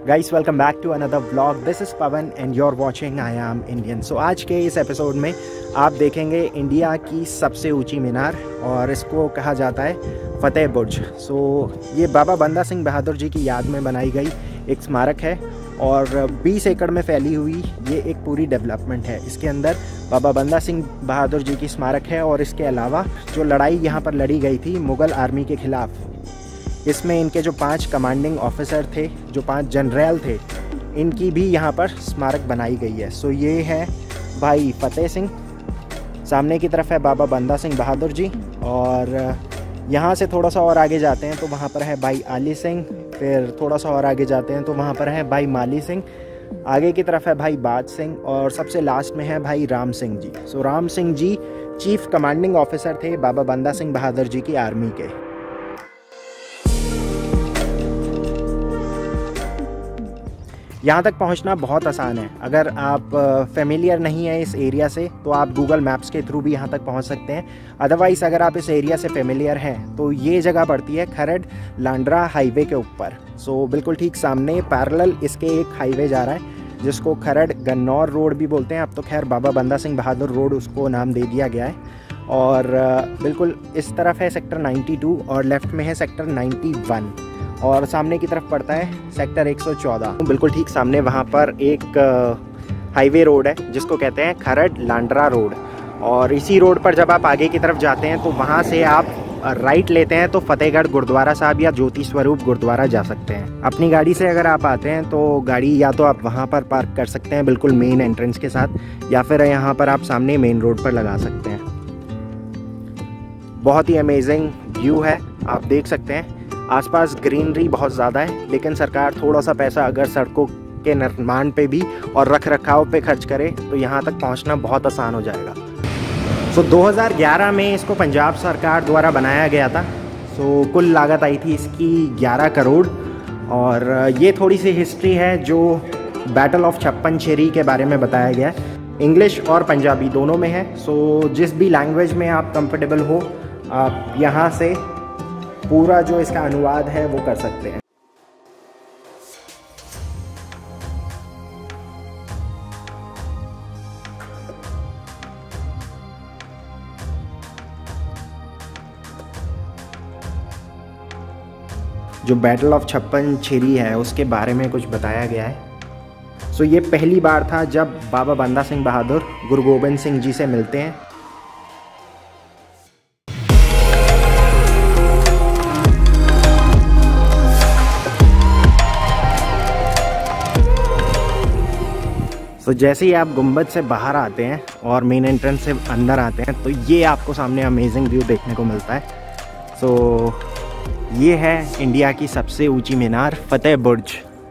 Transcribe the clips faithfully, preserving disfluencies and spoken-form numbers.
Guys welcome back to another vlog. This is Pavan and you are watching I am Indian. So आज के इस episode में आप देखेंगे इंडिया की सबसे ऊंची मीनार और इसको कहा जाता है फतेह बुर्ज। सो so, ये बाबा बंदा सिंह बहादुर जी की याद में बनाई गई एक स्मारक है और बीस एकड़ में फैली हुई ये एक पूरी डेवलपमेंट है। इसके अंदर बाबा बंदा सिंह बहादुर जी की स्मारक है और इसके अलावा जो लड़ाई यहाँ पर लड़ी गई थी मुग़ल आर्मी के ख़िलाफ़, इसमें इनके जो पांच कमांडिंग ऑफिसर थे, जो पांच जनरल थे, इनकी भी यहाँ पर स्मारक बनाई गई है। सो ये है भाई फतेह सिंह, सामने की तरफ है बाबा बंदा सिंह बहादुर जी और यहाँ से थोड़ा सा और आगे जाते हैं तो वहाँ पर है भाई आली सिंह। फिर थोड़ा सा और आगे जाते हैं तो वहाँ पर है भाई माली सिंह, आगे की तरफ है भाई बाज सिंह और सबसे लास्ट में है भाई Ram Singh ji. So Ram Singh ji chief commanding officer थे बाबा बंदा सिंह बहादुर जी की आर्मी के। यहाँ तक पहुँचना बहुत आसान है। अगर आप फेमिलियर नहीं है इस एरिया से तो आप गूगल मैप्स के थ्रू भी यहाँ तक पहुँच सकते हैं। अदरवाइज़ अगर आप इस एरिया से फेमिलियर हैं तो ये जगह पड़ती है खरड़ लांडरा हाईवे के ऊपर। सो बिल्कुल ठीक सामने पैरेलल इसके एक हाईवे जा रहा है जिसको खरड़ गन्नौर रोड भी बोलते हैं। अब तो खैर बाबा बंदा सिंह बहादुर रोड उसको नाम दे दिया गया है। और बिल्कुल इस तरफ है सेक्टर नाइन्टी टू और लेफ़्ट में है सेक्टर नाइन्टी वन और सामने की तरफ पड़ता है सेक्टर एक सौ चौदह। बिल्कुल ठीक सामने वहाँ पर एक हाईवे रोड है जिसको कहते हैं खरड़ लांडरा रोड और इसी रोड पर जब आप आगे की तरफ जाते हैं तो वहाँ से आप राइट लेते हैं तो फतेहगढ़ गुरुद्वारा साहब या ज्योति स्वरूप गुरुद्वारा जा सकते हैं। अपनी गाड़ी से अगर आप आते हैं तो गाड़ी या तो आप वहाँ पर पार्क कर सकते हैं बिल्कुल मेन एंट्रेंस के साथ, या फिर यहाँ पर आप सामने मेन रोड पर लगा सकते हैं। बहुत ही अमेजिंग व्यू है, आप देख सकते हैं। आसपास ग्रीनरी बहुत ज़्यादा है लेकिन सरकार थोड़ा सा पैसा अगर सड़कों के निर्माण पे भी और रख रखाव पे खर्च करे तो यहाँ तक पहुँचना बहुत आसान हो जाएगा। सो दो हज़ार ग्यारह में इसको पंजाब सरकार द्वारा बनाया गया था। सो कुल लागत आई थी इसकी ग्यारह करोड़ और ये थोड़ी सी हिस्ट्री है जो बैटल ऑफ छप्पन छेरी के बारे में बताया गया है। इंग्लिश और पंजाबी दोनों में है। सो जिस भी लैंग्वेज में आप कंफर्टेबल हो आप यहाँ से पूरा जो इसका अनुवाद है वो कर सकते हैं। जो बैटल ऑफ छप्पन छेरी है उसके बारे में कुछ बताया गया है। सो ये पहली बार था जब बाबा बंदा सिंह बहादुर गुरु गोबिंद सिंह जी से मिलते हैं। तो जैसे ही आप गुंबद से बाहर आते हैं और मेन एंट्रेंस से अंदर आते हैं तो ये आपको सामने अमेजिंग व्यू देखने को मिलता है। सो ये है इंडिया की सबसे ऊंची मीनार फतेह बुर्ज।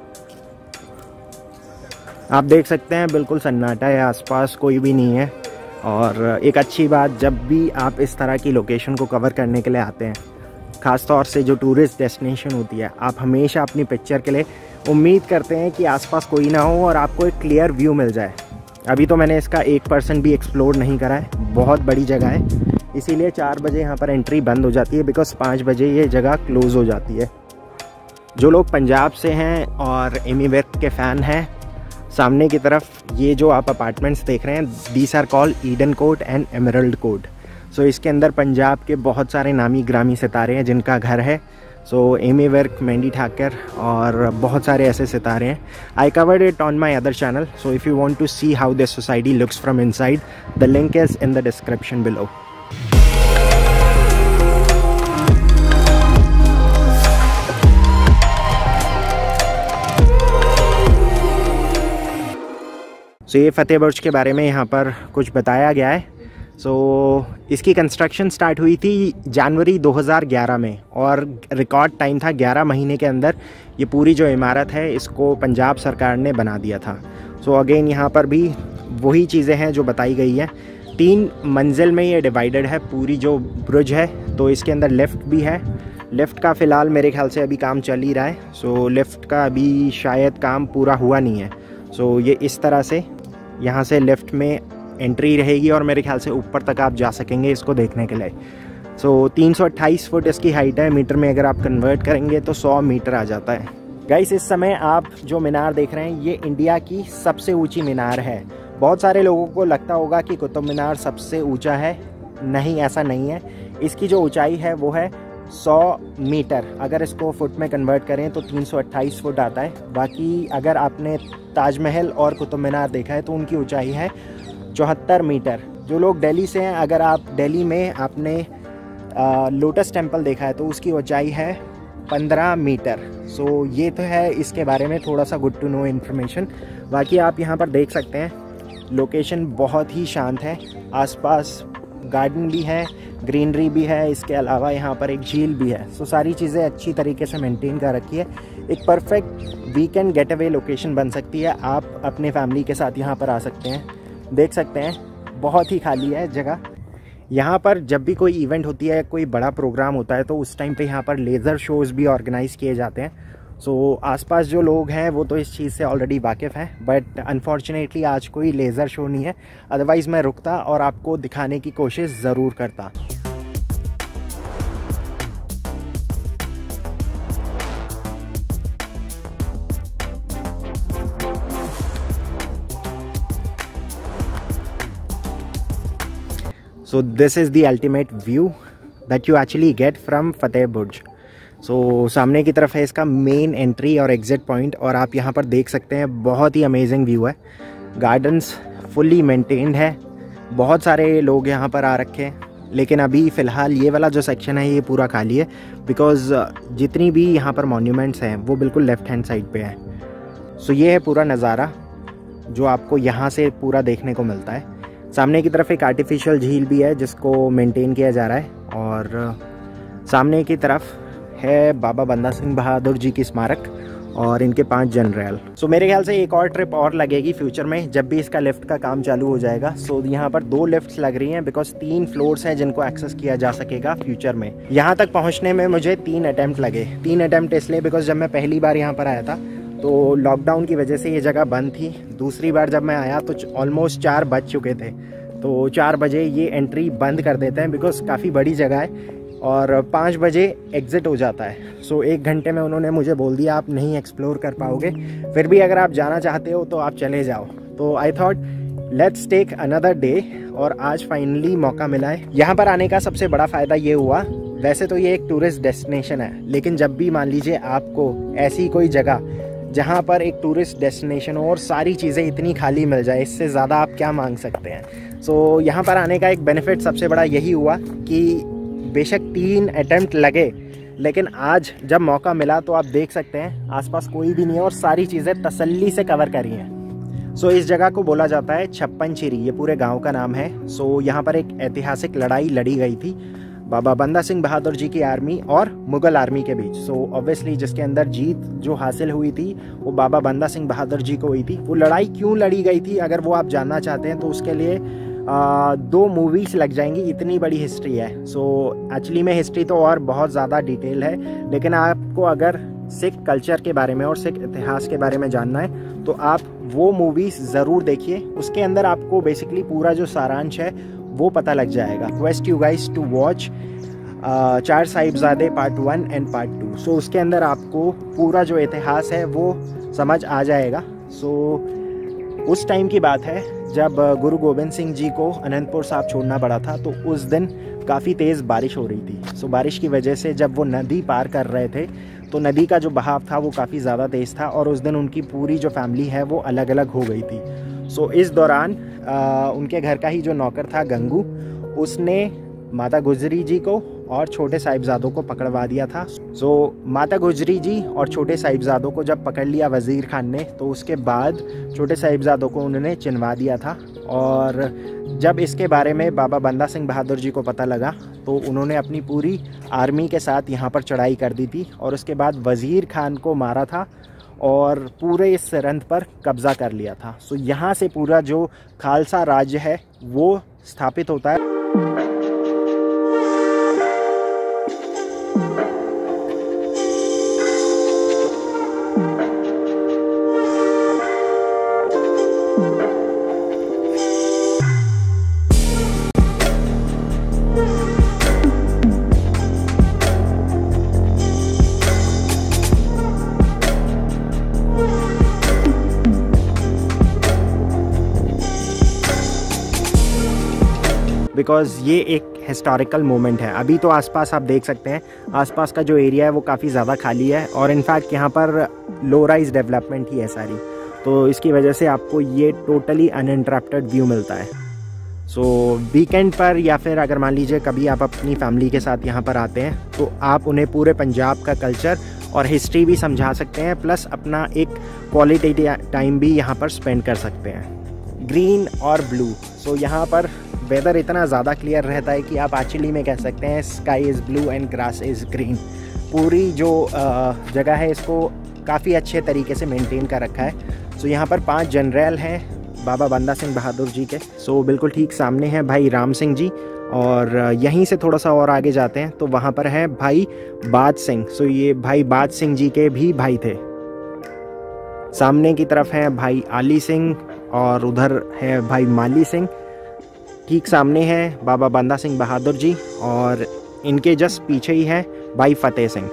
आप देख सकते हैं बिल्कुल सन्नाटा है, आसपास कोई भी नहीं है। और एक अच्छी बात, जब भी आप इस तरह की लोकेशन को कवर करने के लिए आते हैं, ख़ास तौर से जो टूरिस्ट डेस्टिनेशन होती है, आप हमेशा अपनी पिक्चर के लिए उम्मीद करते हैं कि आसपास कोई ना हो और आपको एक क्लियर व्यू मिल जाए। अभी तो मैंने इसका एक परसेंट भी एक्सप्लोर नहीं करा है, बहुत बड़ी जगह है, इसीलिए चार बजे यहाँ पर एंट्री बंद हो जाती है बिकॉज पाँच बजे ये जगह क्लोज़ हो जाती है। जो लोग पंजाब से हैं और एमी विर्क के फ़ैन हैं, सामने की तरफ ये जो आप अपार्टमेंट्स देख रहे हैं, these are called Eden Court and Emerald Court. So इसके अंदर पंजाब के बहुत सारे नामी ग्रामी सितारे हैं जिनका घर है। सो एमी विर्क, मैंडी ठाकर और बहुत सारे ऐसे सितारे हैं। I covered it on my other channel. So if you want to see how this society looks from inside, the link is in the description below. So ये फतेह बुर्ज के बारे में यहाँ पर कुछ बताया गया है। सो so, इसकी कंस्ट्रक्शन स्टार्ट हुई थी जनवरी दो हज़ार ग्यारह में और रिकॉर्ड टाइम था ग्यारह महीने के अंदर ये पूरी जो इमारत है इसको पंजाब सरकार ने बना दिया था। सो so, अगेन यहाँ पर भी वही चीज़ें हैं जो बताई गई हैं। तीन मंजिल में ये डिवाइडेड है पूरी जो ब्रिज है। तो इसके अंदर लिफ्ट भी है। लिफ्ट का फ़िलहाल मेरे ख्याल से अभी काम चल ही रहा है। सो so, लिफ्ट का अभी शायद काम पूरा हुआ नहीं है। सो so, ये इस तरह से यहाँ से लिफ्ट में एंट्री रहेगी और मेरे ख्याल से ऊपर तक आप जा सकेंगे इसको देखने के लिए। सो so, तीन सौ अट्ठाईस फुट इसकी हाइट है। मीटर में अगर आप कन्वर्ट करेंगे तो सौ मीटर आ जाता है। गाइस इस समय आप जो मीनार देख रहे हैं ये इंडिया की सबसे ऊंची मीनार है। बहुत सारे लोगों को लगता होगा कि कुतुब मीनार सबसे ऊंचा है, नहीं ऐसा नहीं है। इसकी जो ऊंचाई है वो है सौ मीटर, अगर इसको फुट में कन्वर्ट करें तो तीन सौ अट्ठाईस फुट आता है। बाकी अगर आपने ताजमहल और कुतुब मीनार देखा है तो उनकी ऊंचाई है चौहत्तर मीटर। जो लोग दिल्ली से हैं, अगर आप दिल्ली में आपने लोटस टेम्पल देखा है तो उसकी ऊंचाई है पंद्रह मीटर। सो ये तो है इसके बारे में थोड़ा सा गुड टू नो इन्फॉर्मेशन। बाकी आप यहाँ पर देख सकते हैं लोकेशन बहुत ही शांत है, आसपास गार्डन भी है, ग्रीनरी भी है, इसके अलावा यहाँ पर एक झील भी है। सो सारी चीज़ें अच्छी तरीके से मेंटेन कर रखी है। एक perfect weekend getaway location बन सकती है। आप अपने फैमिली के साथ यहाँ पर आ सकते हैं। देख सकते हैं बहुत ही खाली है जगह। यहाँ पर जब भी कोई इवेंट होती है, कोई बड़ा प्रोग्राम होता है तो उस टाइम पे यहाँ पर लेज़र शोज़ भी ऑर्गेनाइज़ किए जाते हैं। सो so, आसपास जो लोग हैं वो तो इस चीज़ से ऑलरेडी वाकिफ़ हैं, बट अनफॉर्चुनेटली आज कोई लेज़र शो नहीं है, अदरवाइज़ मैं रुकता और आपको दिखाने की कोशिश ज़रूर करता। So this is the ultimate view that you actually get from Fateh Burj. So so, सामने की तरफ है इसका मेन एंट्री और एग्ज़िट पॉइंट, और आप यहाँ पर देख सकते हैं बहुत ही अमेजिंग व्यू है। गार्डन्स फुल्ली मेंटेन्ड है, बहुत सारे लोग यहाँ पर आ रखे हैं, लेकिन अभी फ़िलहाल ये वाला जो सेक्शन है ये पूरा खाली है, बिकॉज़ जितनी भी यहाँ पर मॉन्यूमेंट्स हैं वो बिल्कुल लेफ़्ट हैंड साइड पे है। सो so, ये है पूरा नज़ारा जो आपको यहाँ से पूरा देखने को मिलता है। सामने की तरफ एक आर्टिफिशियल झील भी है जिसको मेंटेन किया जा रहा है, और सामने की तरफ है बाबा बंदा सिंह बहादुर जी की स्मारक और इनके पांच जनरल। सो मेरे ख्याल से एक और ट्रिप और लगेगी फ्यूचर में, जब भी इसका लिफ्ट का काम चालू हो जाएगा। सो यहाँ पर दो लिफ्ट्स लग रही हैं, बिकॉज तीन फ्लोर्स हैं जिनको एक्सेस किया जा सकेगा फ्यूचर में। यहाँ तक पहुँचने में मुझे तीन अटैम्प्ट लगे। तीन अटैम्प्ट इसलिए बिकॉज जब मैं पहली बार यहाँ पर आया था तो लॉकडाउन की वजह से ये जगह बंद थी। दूसरी बार जब मैं आया तो ऑलमोस्ट चार बज चुके थे, तो चार बजे ये एंट्री बंद कर देते हैं बिकॉज काफ़ी बड़ी जगह है, और पाँच बजे एग्ज़िट हो जाता है। सो एक घंटे में उन्होंने मुझे बोल दिया आप नहीं एक्सप्लोर कर पाओगे, फिर भी अगर आप जाना चाहते हो तो आप चले जाओ। तो I thought let's take another day, और आज फाइनली मौका मिला है। यहाँ पर आने का सबसे बड़ा फ़ायदा ये हुआ, वैसे तो ये एक टूरिस्ट डेस्टिनेशन है, लेकिन जब भी मान लीजिए आपको ऐसी कोई जगह जहाँ पर एक टूरिस्ट डेस्टिनेशन हो और सारी चीज़ें इतनी खाली मिल जाए, इससे ज़्यादा आप क्या मांग सकते हैं। सो so, यहाँ पर आने का एक बेनिफिट सबसे बड़ा यही हुआ कि बेशक तीन अटैम्प्ट लगे, लेकिन आज जब मौका मिला तो आप देख सकते हैं आसपास कोई भी नहीं है और सारी चीज़ें तसल्ली से कवर करी हैं। सो so, इस जगह को बोला जाता है छप्पन चिरी, ये पूरे गांव का नाम है। सो so, यहाँ पर एक ऐतिहासिक लड़ाई लड़ी गई थी बाबा बंदा सिंह बहादुर जी की आर्मी और मुग़ल आर्मी के बीच। सो so, ऑब्वियसली जिसके अंदर जीत जो हासिल हुई थी वो बाबा बंदा सिंह बहादुर जी को हुई थी। वो लड़ाई क्यों लड़ी गई थी अगर वो आप जानना चाहते हैं तो उसके लिए आ, दो मूवीज़ लग जाएंगी, इतनी बड़ी हिस्ट्री है। सो so, एक्चुअली में हिस्ट्री तो और बहुत ज़्यादा डिटेल है, लेकिन आपको अगर सिख कल्चर के बारे में और सिख इतिहास के बारे में जानना है तो आप वो मूवीज़ ज़रूर देखिए। उसके अंदर आपको बेसिकली पूरा जो सारांश है वो पता लग जाएगा। Request you guys to watch Char Sahibzaade part one and part two. So उसके अंदर आपको पूरा जो इतिहास है वो समझ आ जाएगा। सो so, उस टाइम की बात है जब गुरु गोबिंद सिंह जी को अनंतपुर साहिब छोड़ना पड़ा था, तो उस दिन काफ़ी तेज़ बारिश हो रही थी। सो बारिश की वजह से जब वो नदी पार कर रहे थे तो नदी का जो बहाव था वो काफ़ी ज़्यादा तेज़ था, और उस दिन उनकी पूरी जो फैमिली है वो अलग अलग हो गई थी। सो इस दौरान आ, उनके घर का ही जो नौकर था गंगू, उसने माता गुजरी जी को और छोटे साहिबजादों को पकड़वा दिया था। सो माता गुजरी जी और छोटे साहिबजादों को जब पकड़ लिया वज़ीर खान ने, तो उसके बाद छोटे साहिबजादों को उन्होंने चिनवा दिया था। और जब इसके बारे में बाबा बंदा सिंह बहादुर जी को पता लगा तो उन्होंने अपनी पूरी आर्मी के साथ यहाँ पर चढ़ाई कर दी थी, और उसके बाद वज़ीर खान को मारा था और पूरे इस सरहद पर कब्ज़ा कर लिया था। सो यहाँ से पूरा जो खालसा राज्य है वो स्थापित होता है। बिकॉज़ ये एक हिस्टोरिकल मोमेंट है। अभी तो आसपास आप देख सकते हैं, आसपास का जो एरिया है वो काफ़ी ज़्यादा खाली है और इनफैक्ट यहाँ पर लो राइज डेवलपमेंट ही है सारी, तो इसकी वजह से आपको ये टोटली अनइंटरप्टेड व्यू मिलता है। सो so, वीकेंड पर या फिर अगर मान लीजिए कभी आप अपनी फैमिली के साथ यहाँ पर आते हैं तो आप उन्हें पूरे पंजाब का कल्चर और हिस्ट्री भी समझा सकते हैं, प्लस अपना एक क्वालिटी टाइम भी यहाँ पर स्पेंड कर सकते हैं। ग्रीन और ब्लू, सो so, यहाँ पर वेदर इतना ज़्यादा क्लियर रहता है कि आप एक्चुअली में कह सकते हैं sky is blue and grass is green. पूरी जो जगह है इसको काफ़ी अच्छे तरीके से मेंटेन कर रखा है। सो so, यहाँ पर पांच जनरल हैं बाबा बंदा सिंह बहादुर जी के। सो so, बिल्कुल ठीक सामने हैं भाई राम सिंह जी, और यहीं से थोड़ा सा और आगे जाते हैं तो वहाँ पर है भाई बाज सिंह। सो so, ये भाई बाज सिंह जी के भी भाई थे। सामने की तरफ है भाई आली सिंह और उधर है भाई माली सिंह। ठीक सामने है बाबा बंदा सिंह बहादुर जी और इनके जस्ट पीछे ही है भाई फतेह सिंह।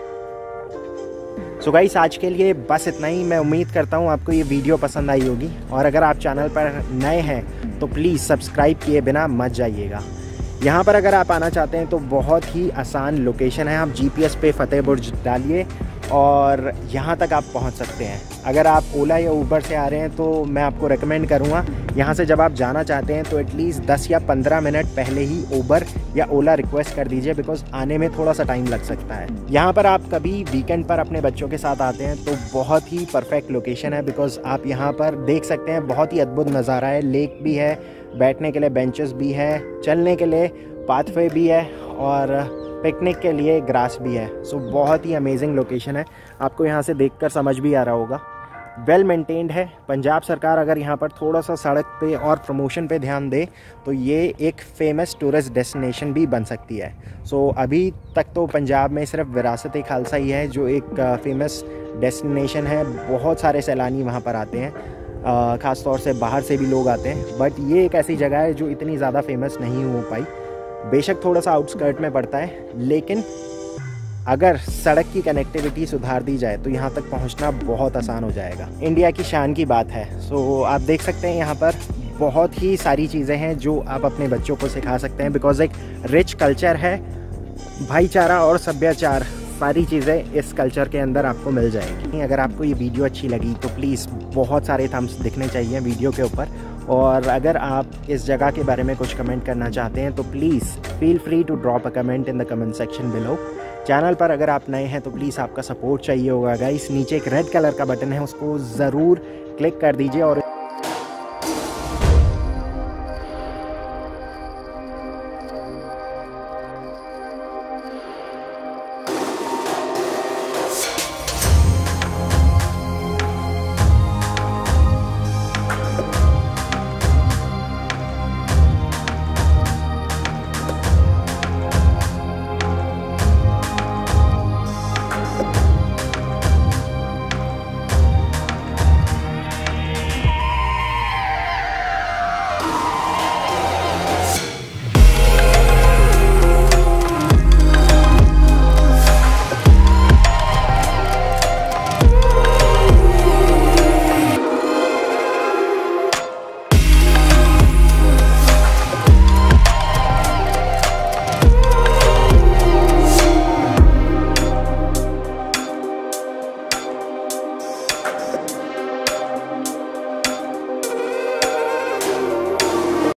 सो गाइस, आज के लिए बस इतना ही। मैं उम्मीद करता हूँ आपको ये वीडियो पसंद आई होगी, और अगर आप चैनल पर नए हैं तो प्लीज़ सब्सक्राइब किए बिना मत जाइएगा। यहाँ पर अगर आप आना चाहते हैं तो बहुत ही आसान लोकेशन है। आप जीपीएस पे फतेह बुर्ज डालिए और यहाँ तक आप पहुँच सकते हैं। अगर आप ओला या ऊबर से आ रहे हैं तो मैं आपको रेकमेंड करूँगा यहाँ से जब आप जाना चाहते हैं तो एटलीस्ट दस या पंद्रह मिनट पहले ही ऊबर या ओला रिक्वेस्ट कर दीजिए, बिकॉज आने में थोड़ा सा टाइम लग सकता है। यहाँ पर आप कभी वीकेंड पर अपने बच्चों के साथ आते हैं तो बहुत ही परफेक्ट लोकेशन है, बिकॉज आप यहाँ पर देख सकते हैं बहुत ही अद्भुत नज़ारा है। लेक भी है, बैठने के लिए बेंचेस भी है, चलने के लिए पाथवे भी है और पिकनिक के लिए ग्रास भी है। सो so, बहुत ही अमेजिंग लोकेशन है। आपको यहाँ से देखकर समझ भी आ रहा होगा, वेल मेंटेन्ड है। पंजाब सरकार अगर यहाँ पर थोड़ा सा सड़क पे और प्रमोशन पे ध्यान दे तो ये एक फेमस टूरिस्ट डेस्टिनेशन भी बन सकती है। सो so, अभी तक तो पंजाब में सिर्फ विरासत खालसा ही है जो एक फेमस डेस्टिनेशन है। बहुत सारे सैलानी वहाँ पर आते हैं, ख़ास तौर से बाहर से भी लोग आते हैं, बट ये एक ऐसी जगह है जो इतनी ज़्यादा फेमस नहीं हो पाई। बेशक थोड़ा सा आउटस्कर्ट में पड़ता है, लेकिन अगर सड़क की कनेक्टिविटी सुधार दी जाए तो यहाँ तक पहुँचना बहुत आसान हो जाएगा। इंडिया की शान की बात है। सो so, आप देख सकते हैं यहाँ पर बहुत ही सारी चीज़ें हैं जो आप अपने बच्चों को सिखा सकते हैं, बिकॉज एक रिच कल्चर है। भाईचारा और सभ्याचार, सारी चीज़ें इस कल्चर के अंदर आपको मिल जाएंगी। अगर आपको ये वीडियो अच्छी लगी तो प्लीज़ बहुत सारे थम्स दिखने चाहिए वीडियो के ऊपर, और अगर आप इस जगह के बारे में कुछ कमेंट करना चाहते हैं तो please feel free to drop a comment in the comment section below. Channel पर अगर आप नए हैं तो प्लीज़ आपका सपोर्ट चाहिए होगा गाइस। नीचे एक रेड कलर का बटन है, उसको ज़रूर क्लिक कर दीजिए और